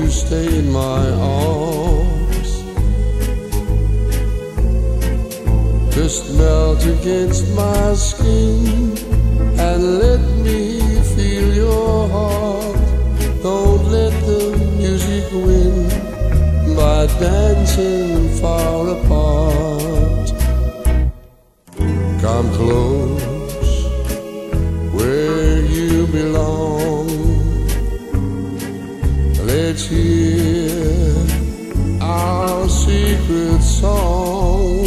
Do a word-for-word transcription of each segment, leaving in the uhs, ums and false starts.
stay in my arms? Just melt against my skin and let me feel your heart. Don't let the music win by dancing far apart. Come close where you belong. Let's hear our secret song.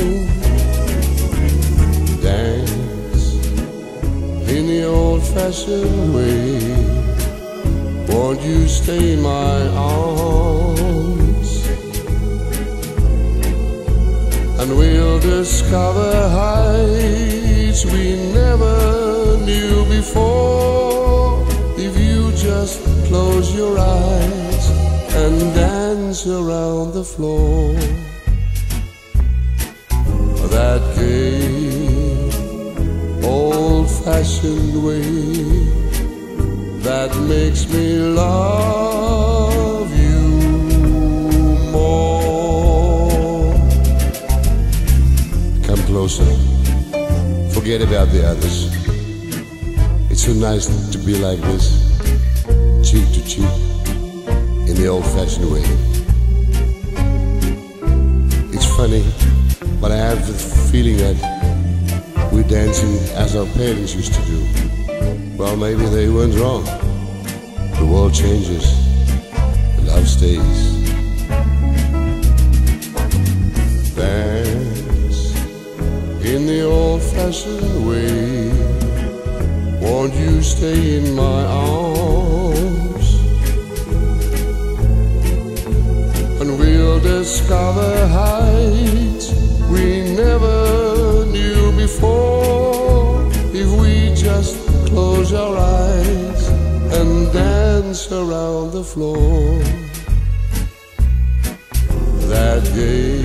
Dance in the old-fashioned way. Won't you stay in my arms? And we'll discover heights we never knew before. If you just close your eyes and dance around the floor. That gay, old-fashioned way that makes me love you more. Come closer, forget about the others. It's so nice to be like this, cheek to cheek, in the old-fashioned way. It's funny, but I have the feeling that we're dancing as our parents used to do. Well, maybe they weren't wrong. The world changes, the love stays. Dance in the old-fashioned way. Won't you stay in my arms? And we'll discover heights we never knew before. If we just close our eyes and dance around the floor. That gay,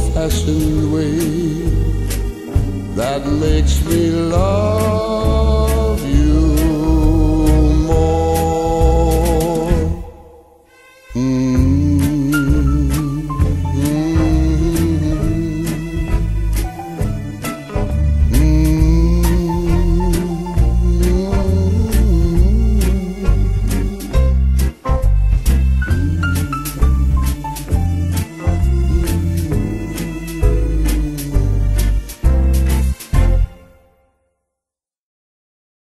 old-fashioned way that makes me love